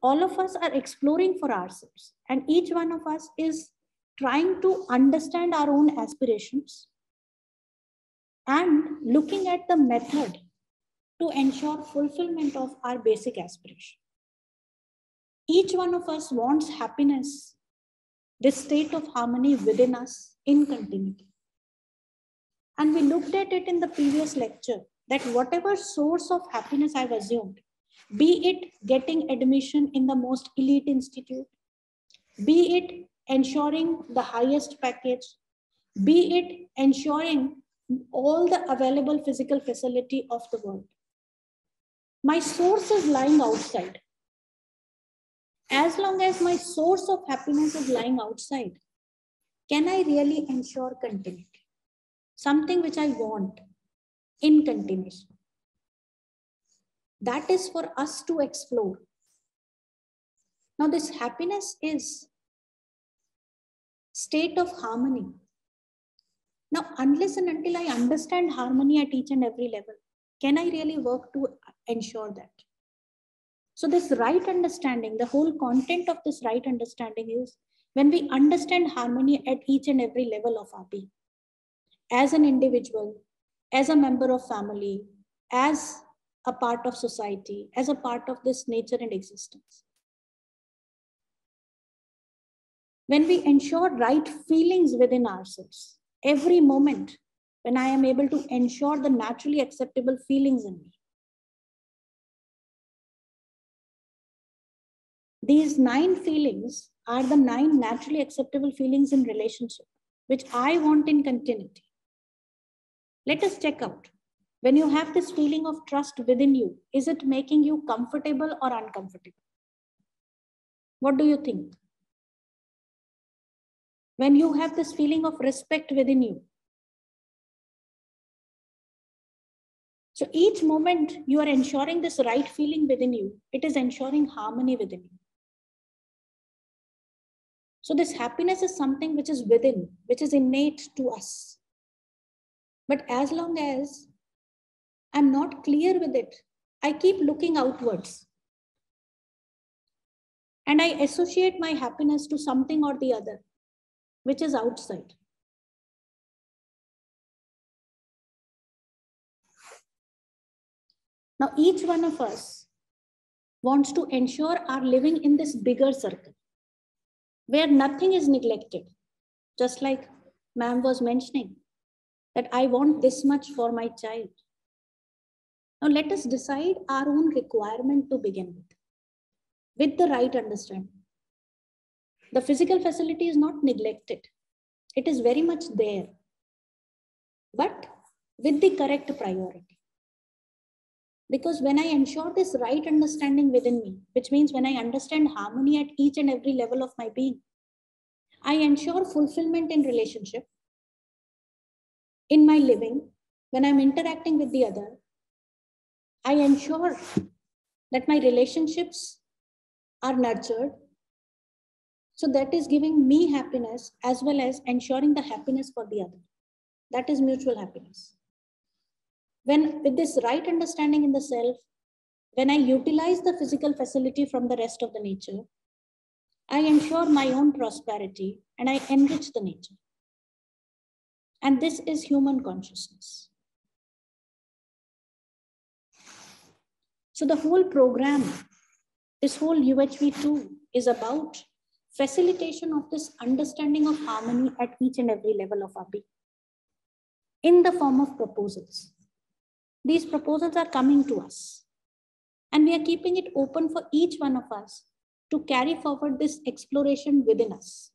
all of us are exploring for ourselves, and each one of us is trying to understand our own aspirations and looking at the method to ensure fulfillment of our basic aspiration. Each one of us wants happiness, this state of harmony within us in continuity. And we looked at it in the previous lecture that whatever source of happiness I've assumed, be it getting admission in the most elite institute, be it ensuring the highest package, be it ensuring all the available physical facility of the world, my source is lying outside. As long as my source of happiness is lying outside, can I really ensure continuity? Something which I want in continuation. That is for us to explore. Now, this happiness is state of harmony. Now, unless and until I understand harmony at each and every level, can I really work to ensure that? So this right understanding, the whole content of this right understanding is when we understand harmony at each and every level of our being, as an individual, as a member of family, as a part of society, as a part of this nature and existence. When we ensure right feelings within ourselves, every moment when I am able to ensure the naturally acceptable feelings in me, these 9 feelings are the 9 naturally acceptable feelings in relationship, which I want in continuity. Let us check out. When you have this feeling of trust within you, is it making you comfortable or uncomfortable? What do you think? When you have this feeling of respect within you, so each moment you are ensuring this right feeling within you, it is ensuring harmony within you. So this happiness is something which is within, which is innate to us. But as long as I'm not clear with it, I keep looking outwards. And I associate my happiness to something or the other, which is outside. Now, each one of us wants to ensure our living in this bigger circle, where nothing is neglected. Just like ma'am was mentioning, that I want this much for my child. Now let us decide our own requirement to begin with the right understanding. The physical facility is not neglected. It is very much there, but with the correct priority. Because when I ensure this right understanding within me, which means when I understand harmony at each and every level of my being, I ensure fulfillment in relationship, in my living, when I'm interacting with the other, I ensure that my relationships are nurtured. So that is giving me happiness as well as ensuring the happiness for the other. That is mutual happiness. When with this right understanding in the self, when I utilize the physical facility from the rest of the nature, I ensure my own prosperity and I enrich the nature. And this is human consciousness. So the whole program, this whole UHV2 is about facilitation of this understanding of harmony at each and every level of our being in the form of proposals. These proposals are coming to us and we are keeping it open for each one of us to carry forward this exploration within us.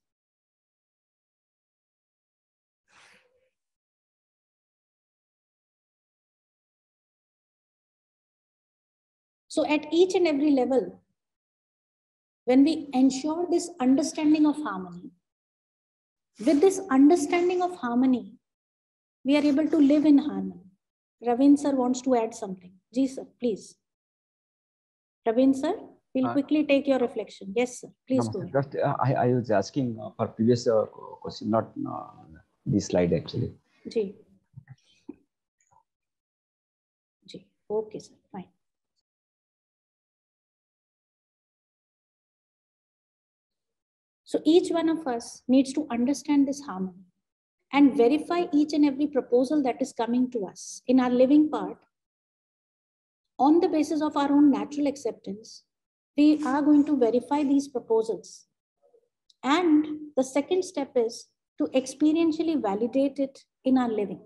So at each and every level, when we ensure this understanding of harmony, with this understanding of harmony, we are able to live in harmony. Ravin sir wants to add something. Ji sir, please. Ravin sir, we'll quickly take your reflection. Yes sir, please go ahead. Just, I was asking for previous question, not this slide actually. Ji. Ji. Okay sir, fine. So each one of us needs to understand this harmony and verify each and every proposal that is coming to us in our living part on the basis of our own natural acceptance. We are going to verify these proposals. And the second step is to experientially validate it in our living.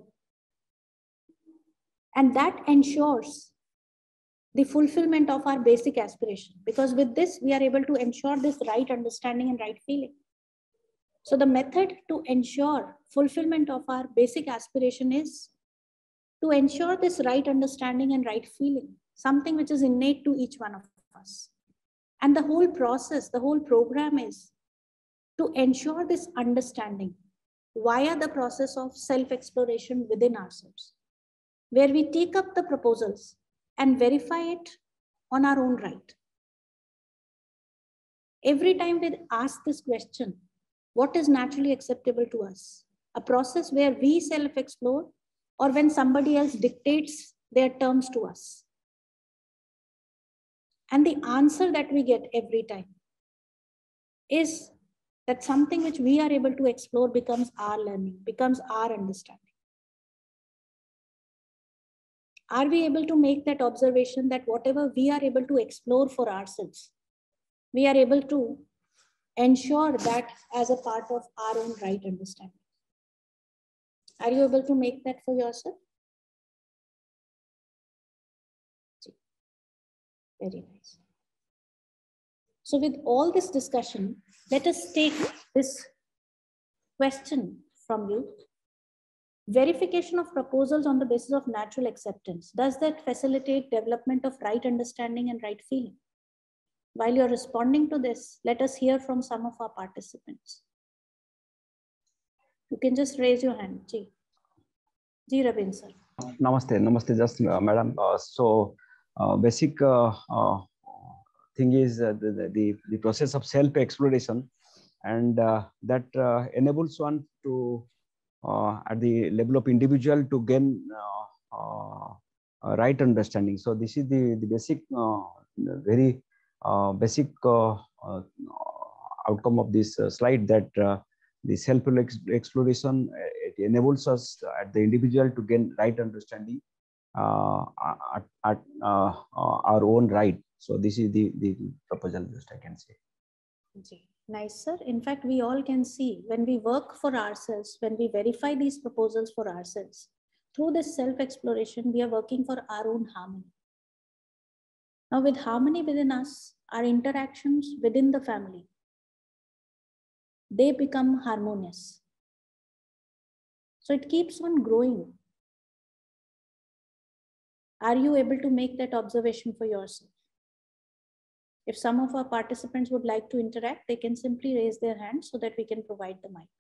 And that ensures the fulfillment of our basic aspiration, because with this, we are able to ensure this right understanding and right feeling. So the method to ensure fulfillment of our basic aspiration is to ensure this right understanding and right feeling, something which is innate to each one of us. And the whole process, the whole program is to ensure this understanding via the process of self-exploration within ourselves, where we take up the proposals and verify it on our own right. Every time we ask this question, what is naturally acceptable to us? A process where we self-explore or when somebody else dictates their terms to us. And the answer that we get every time is that something which we are able to explore becomes our learning, becomes our understanding. Are we able to make that observation that whatever we are able to explore for ourselves, we are able to ensure that as a part of our own right understanding? Are you able to make that for yourself? Very nice. So with all this discussion, let us take this question from you. Verification of proposals on the basis of natural acceptance. Does that facilitate development of right understanding and right feeling? While you're responding to this, let us hear from some of our participants. You can just raise your hand. Ji Ravin sir. Namaste, just madam. Basic thing is the process of self-exploration, and that enables one to at the level of individual to gain right understanding. So this is the basic, very basic outcome of this slide, that the self-exploration it enables us at the individual to gain right understanding at our own right. So this is the proposal, just I can say. Nice, sir. In fact, we all can see when we work for ourselves, when we verify these proposals for ourselves, through this self-exploration, we are working for our own harmony. Now, with harmony within us, our interactions within the family, they become harmonious. So it keeps on growing. Are you able to make that observation for yourself? If some of our participants would like to interact, they can simply raise their hand so that we can provide the mic.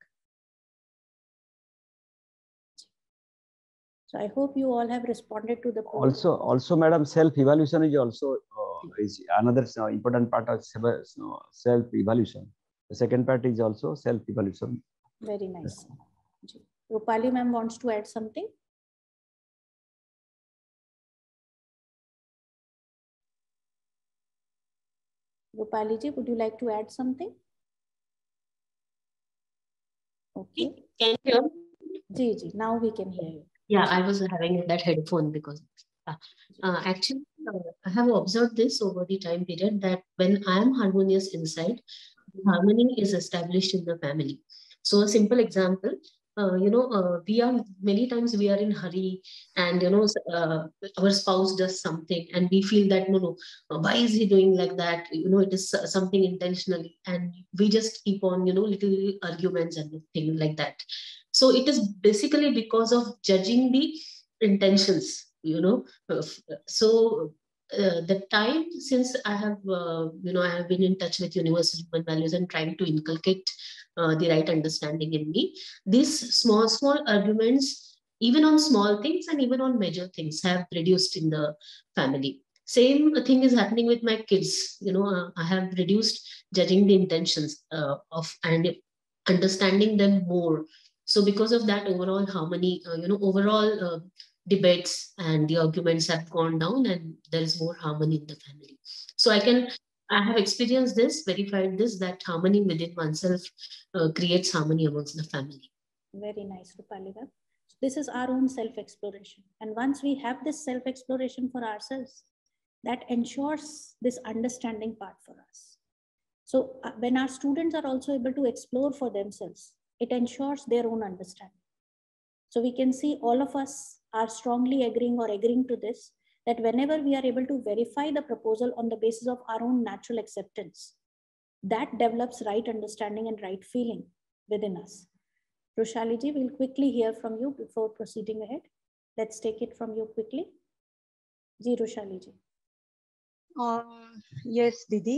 So I hope you all have responded to the poll. Also, madam, self-evaluation is also is another important part of self-evaluation. The second part is also self-evaluation. Very nice. Yes. Rupali ma'am wants to add something. Rupali ji, would you like to add something? Okay. Can you hear? Ji, now we can hear you. Yeah, I was having that headphone because actually I have observed this over the time period that when I am harmonious inside, harmony is established in the family. So a simple example, we are many times we are in hurry, and our spouse does something and we feel that no, why is he doing like that? It is something intentionally, and we just keep on little arguments and things like that. So it is basically because of judging the intentions. The time since I have I have been in touch with universal human values and trying to inculcate the right understanding in me, these small arguments, even on small things and even on major things, have reduced in the family. Same thing is happening with my kids. I have reduced judging the intentions of and understanding them more. So because of that, overall harmony, overall debates and the arguments have gone down, and there is more harmony in the family. So I I have experienced this, verified this, that harmony within oneself creates harmony amongst the family. Very nice, Rupali. This is our own self-exploration. And once we have this self-exploration for ourselves, that ensures this understanding part for us. So when our students are also able to explore for themselves, it ensures their own understanding. So we can see all of us are strongly agreeing or agreeing to this, that whenever we are able to verify the proposal on the basis of our own natural acceptance, that develops right understanding and right feeling within us. Roshali ji, we'll quickly hear from you before proceeding ahead. Let's take it from you quickly. Ji, Roshali ji. Yes, दीदी.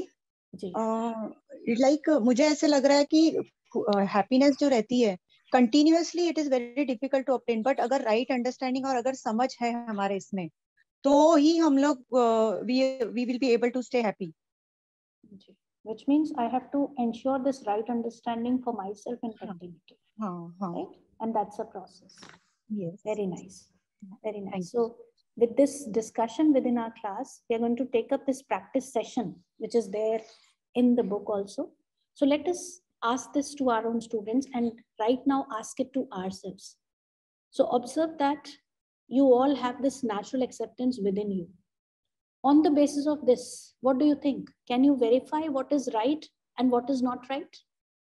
Like मुझे ऐसे लग रहा है कि happiness जो रहती है, continuously it is very difficult to obtain. But अगर right understanding और अगर समझ है हमारे इसमें, तो ही हम लोग we will be able to stay happy. Which means I have to ensure this right understanding for myself and continuity. Right? And that's a process. Yes. Very nice. Very nice. So with this discussion within our class, we are going to take up this practice session, which is there in the book also. So let us ask this to our own students and right now ask it to ourselves. So observe that you all have this natural acceptance within you. On the basis of this, what do you think? Can you verify what is right and what is not right?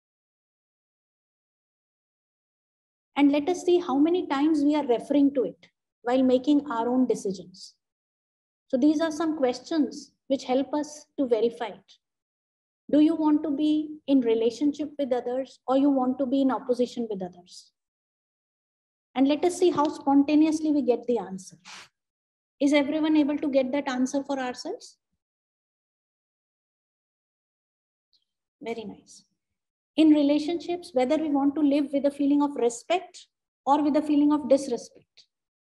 And let us see how many times we are referring to it while making our own decisions. So these are some questions which help us to verify it. Do you want to be in relationship with others or you want to be in opposition with others? And let us see how spontaneously we get the answer. Is everyone able to get that answer for ourselves? Very nice. In relationships, whether we want to live with a feeling of respect or with a feeling of disrespect.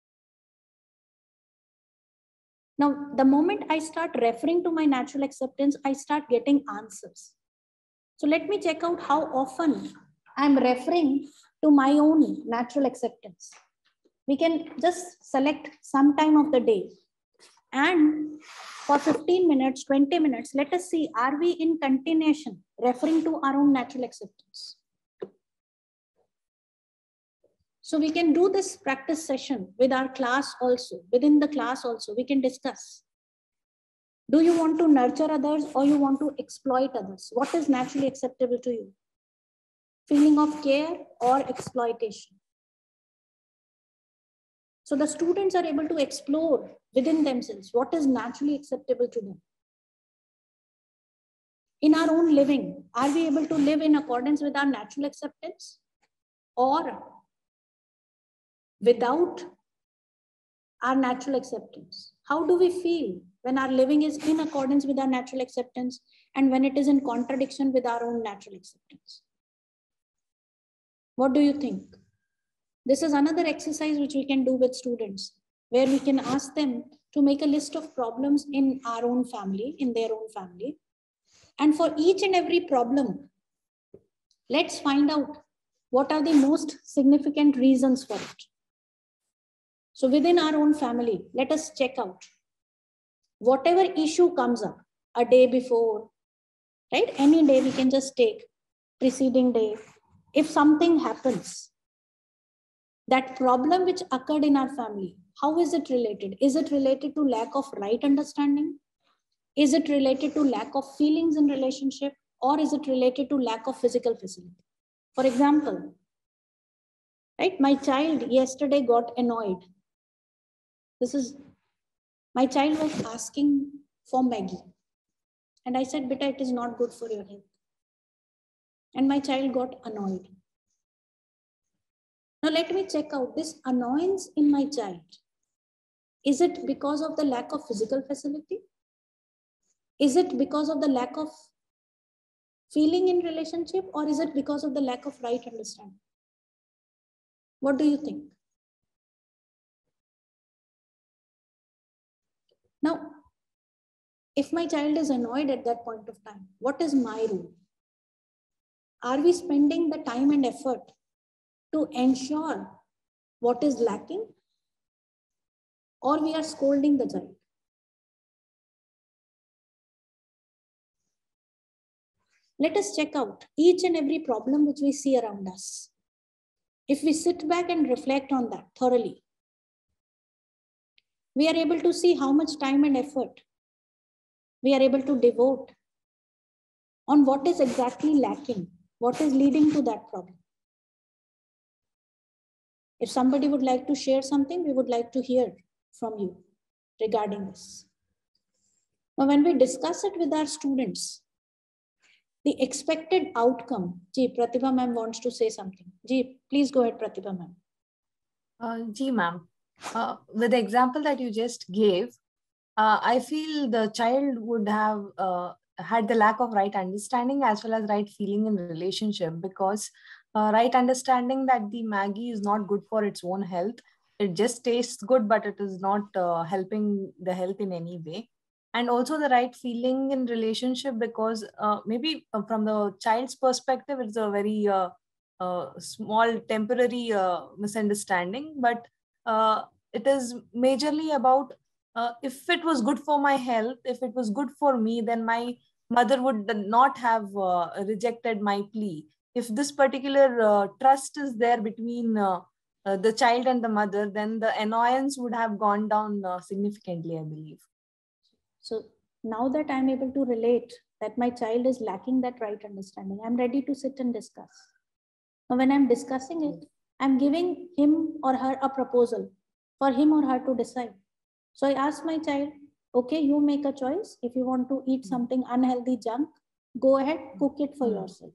Now, the moment I start referring to my natural acceptance, I start getting answers. So let me check out how often I'm referring to my own natural acceptance. We can just select some time of the day and for 15 minutes, 20 minutes, let us see, are we in continuation referring to our own natural acceptance? So we can do this practice session with our class also, within the class also, we can discuss. Do you want to nurture others or you want to exploit others? What is naturally acceptable to you? Feeling of care or exploitation? So the students are able to explore within themselves what is naturally acceptable to them. In our own living, are we able to live in accordance with our natural acceptance or without our natural acceptance? How do we feel when our living is in accordance with our natural acceptance and when it is in contradiction with our own natural acceptance? What do you think? This is another exercise which we can do with students, where we can ask them to make a list of problems in our own family, in their own family. And for each and every problem, let's find out what are the most significant reasons for it. So within our own family, let us check out whatever issue comes up a day before, right? Any day we can just take, preceding day. If something happens, that problem which occurred in our family, how is it related? Is it related to lack of right understanding? Is it related to lack of feelings in relationship? Or is it related to lack of physical facility? For example, right, my child yesterday got annoyed. My child was asking for Maggie. And I said, beta, it is not good for your health. And my child got annoyed. Now let me check out this annoyance in my child. Is it because of the lack of physical facility? Is it because of the lack of feeling in relationship, or is it because of the lack of right understanding? What do you think? Now, if my child is annoyed at that point of time, what is my role? Are we spending the time and effort to ensure what is lacking, or we are scolding the child? Let us check out each and every problem which we see around us. If we sit back and reflect on that thoroughly, we are able to see how much time and effort we are able to devote on what is exactly lacking, what is leading to that problem. If somebody would like to share something, we would like to hear from you regarding this. Now, when we discuss it with our students, the expected outcome, Pratibha ma'am wants to say something. Please go ahead, Pratibha ma'am. Ma'am, with the example that you just gave, I feel the child would have had the lack of right understanding as well as right feeling in relationship, because right understanding that the Maggi is not good for its own health. It just tastes good, but it is not helping the health in any way. And also the right feeling in relationship, because maybe from the child's perspective, it's a very small temporary misunderstanding, but it is majorly about if it was good for my health, if it was good for me, then my mother would not have rejected my plea. If this particular trust is there between the child and the mother, then the annoyance would have gone down significantly, I believe. So now that I'm able to relate that my child is lacking that right understanding, I'm ready to sit and discuss. Now, when I'm discussing it, I'm giving him or her a proposal for him or her to decide. So I ask my child, okay, you make a choice. If you want to eat something unhealthy junk, go ahead, cook it for yourself.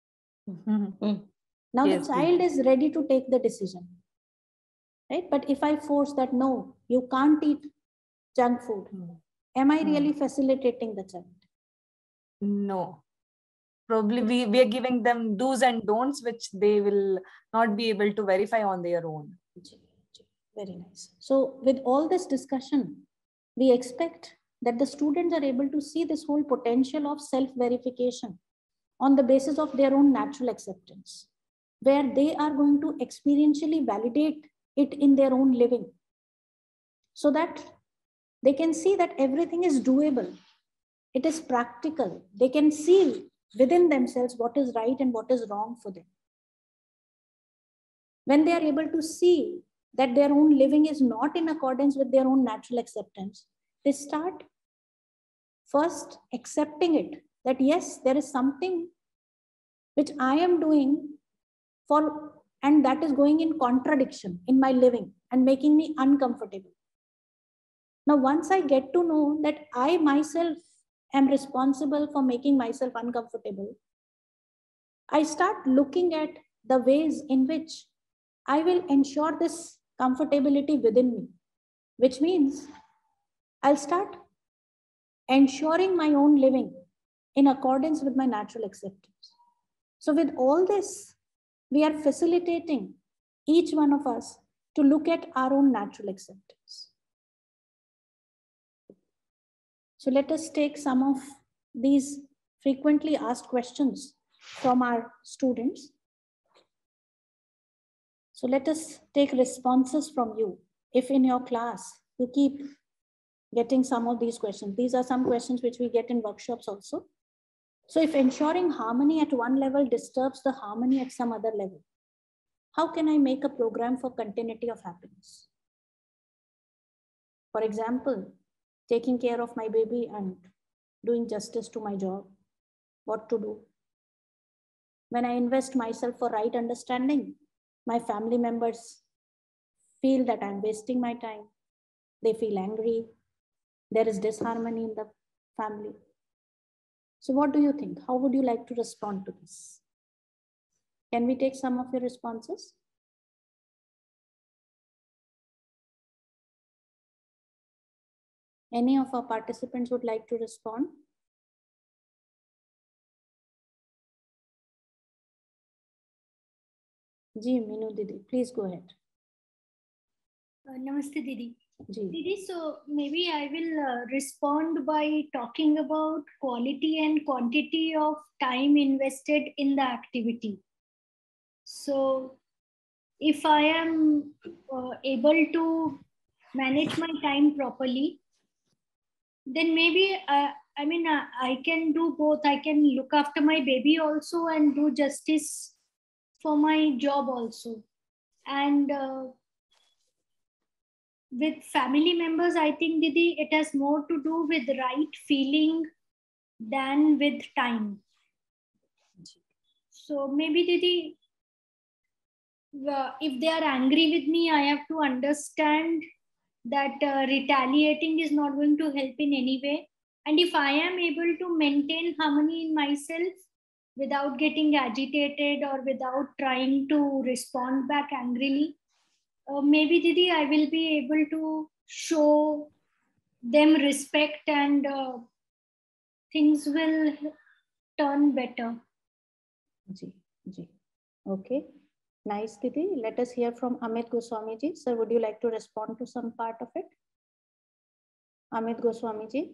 Now the child is ready to take the decision, right? But if I force that, no, you can't eat junk food, am I really facilitating the child? No. Probably we are giving them do's and don'ts, which they will not be able to verify on their own. Very nice. So with all this discussion, we expect that the students are able to see this whole potential of self-verification on the basis of their own natural acceptance, where they are going to experientially validate it in their own living, so that they can see that everything is doable. It is practical. They can see within themselves what is right and what is wrong for them. When they are able to see that their own living is not in accordance with their own natural acceptance, they start first accepting it, that yes, there is something which I am doing and that is going in contradiction in my living and making me uncomfortable. Now, once I get to know that I myself am responsible for making myself uncomfortable, I start looking at the ways in which I will ensure this comfortability within me, which means I'll start ensuring my own living in accordance with my natural acceptance. So with all this, we are facilitating each one of us to look at our own natural acceptance. So let us take some of these frequently asked questions from our students. So let us take responses from you. If in your class, you keep getting some of these questions. These are some questions which we get in workshops also. So if ensuring harmony at one level disturbs the harmony at some other level, how can I make a program for continuity of happiness? For example, taking care of my baby and doing justice to my job, what to do? When I invest myself for right understanding, my family members feel that I'm wasting my time. They feel angry. There is disharmony in the family. So what do you think? How would you like to respond to this? Can we take some of your responses? Any of our participants would like to respond? Ji, Minu Didi, please go ahead. Namaste, Didi. Ji. Didi, so maybe I will respond by talking about quality and quantity of time invested in the activity. So if I am able to manage my time properly, then maybe I mean, I can do both. I can look after my baby also and do justice for my job also. And with family members, I think, Didi, it has more to do with right feeling than with time. So maybe, Didi, if they are angry with me, I have to understand that retaliating is not going to help in any way. And if I am able to maintain harmony in myself without getting agitated or without trying to respond back angrily, maybe, Didi, I will be able to show them respect and things will turn better. Ji, ji. Okay. Nice, Didi. Let us hear from Amit Goswami ji. Sir, would you like to respond to some part of it? Amit Goswami ji.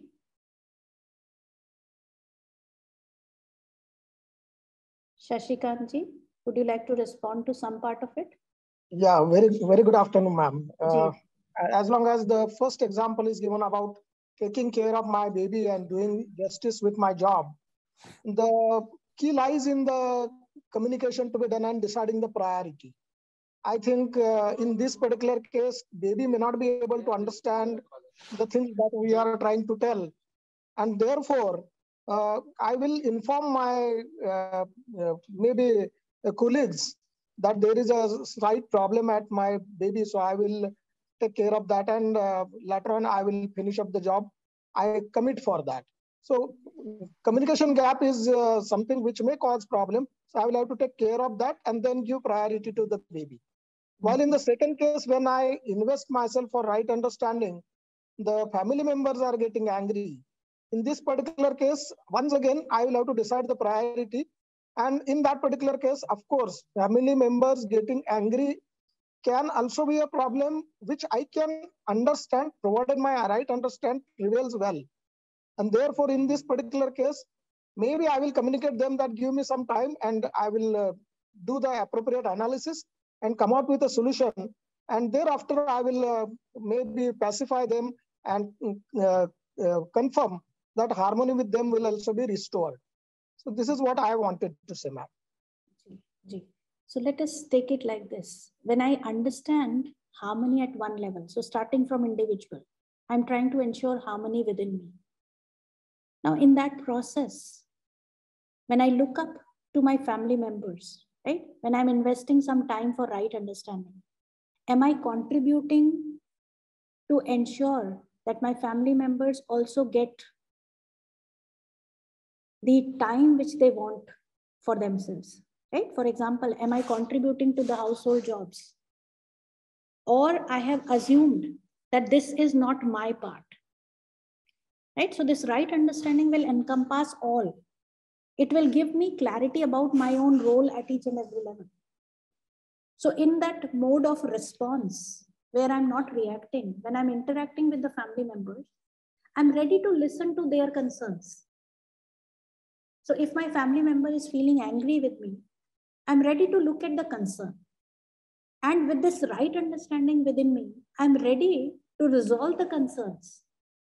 Shashikant ji, would you like to respond to some part of it? Yeah, very good afternoon, ma'am. As long as the first example is given about taking care of my baby and doing justice with my job, the key lies in the communication to be done and deciding the priority. I think in this particular case, baby may not be able to understand the things that we are trying to tell. And therefore, I will inform my maybe colleagues that there is a slight problem at my baby. So I will take care of that. And later on, I will finish up the job. I commit for that. So communication gap is something which may cause problem. So I will have to take care of that and then give priority to the baby. While in the second case, when I invest myself for right understanding, the family members are getting angry. In this particular case, once again, I will have to decide the priority. And in that particular case, of course, family members getting angry can also be a problem, which I can understand, provided my right understand prevails well. And therefore, in this particular case, maybe I will communicate them that give me some time and I will do the appropriate analysis and come out with a solution. And thereafter, I will maybe pacify them and confirm that harmony with them will also be restored. So this is what I wanted to say, ma'am. So let us take it like this. When I understand harmony at one level, so starting from individual, I'm trying to ensure harmony within me. Now in that process, when I look up to my family members, right? When I'm investing some time for right understanding, am I contributing to ensure that my family members also get the time which they want for themselves, right? For example, am I contributing to the household jobs? Or I have assumed that this is not my part, right? So this right understanding will encompass all. It will give me clarity about my own role at each and every level. So in that mode of response, where I'm not reacting, when I'm interacting with the family members, I'm ready to listen to their concerns. So if my family member is feeling angry with me, I'm ready to look at the concern. And with this right understanding within me, I'm ready to resolve the concerns.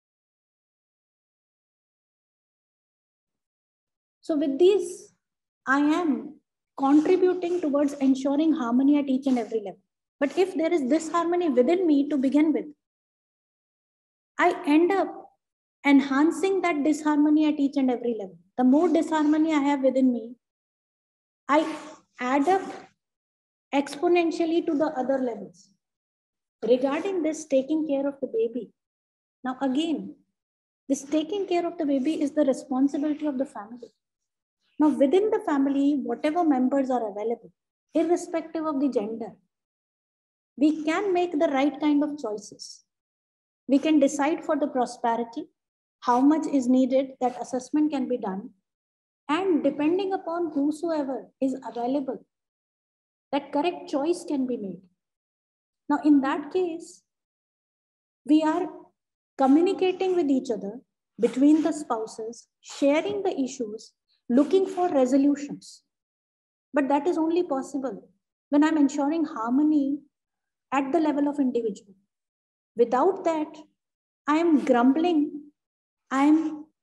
So with these, I am contributing towards ensuring harmony at each and every level. But if there is disharmony within me to begin with, I end up enhancing that disharmony at each and every level. The more disharmony I have within me, I add up exponentially to the other levels. Regarding this taking care of the baby, now again, this taking care of the baby is the responsibility of the family. Now within the family, whatever members are available, irrespective of the gender, we can make the right kind of choices. We can decide for the prosperity, how much is needed, that assessment can be done. And depending upon whosoever is available, that correct choice can be made. Now, in that case, we are communicating with each other between the spouses, sharing the issues, looking for resolutions. But that is only possible when I'm ensuring harmony at the level of individual. Without that, I am grumbling, I am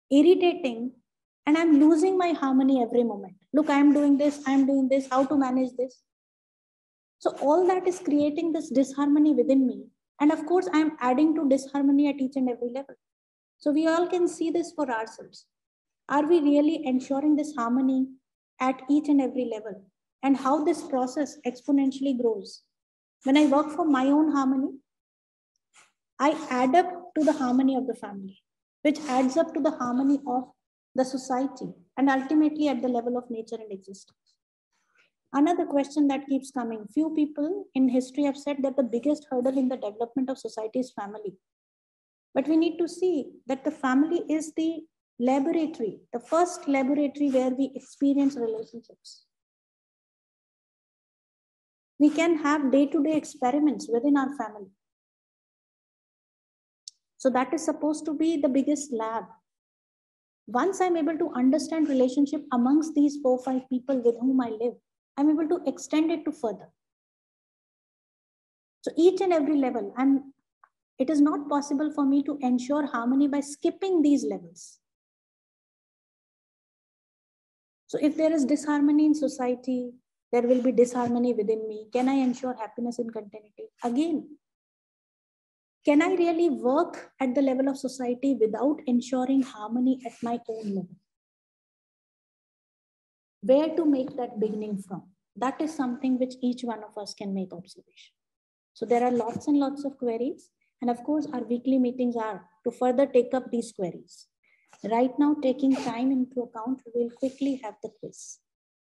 irritating, and I'm losing my harmony every moment. Look, I'm doing this, how to manage this. So all that is creating this disharmony within me. And of course, I'm adding to disharmony at each and every level. So we all can see this for ourselves. Are we really ensuring this harmony at each and every level? And how this process exponentially grows. When I work for my own harmony, I add up to the harmony of the family, which adds up to the harmony of the society, and ultimately at the level of nature and existence. Another question that keeps coming, few people in history have said that the biggest hurdle in the development of society is family. But we need to see that the family is the laboratory, the first laboratory where we experience relationships. We can have day-to-day experiments within our family. So that is supposed to be the biggest lab. Once I'm able to understand relationship amongst these 4 or 5 people with whom I live, I'm able to extend it to further. So each and every level, it is not possible for me to ensure harmony by skipping these levels. So if there is disharmony in society, there will be disharmony within me. Can I ensure happiness and continuity? Again, can I really work at the level of society without ensuring harmony at my own level? Where to make that beginning from? That is something which each one of us can make observation. So there are lots and lots of queries. And of course, our weekly meetings are to further take up these queries. Right now, taking time into account, we'll quickly have the quiz.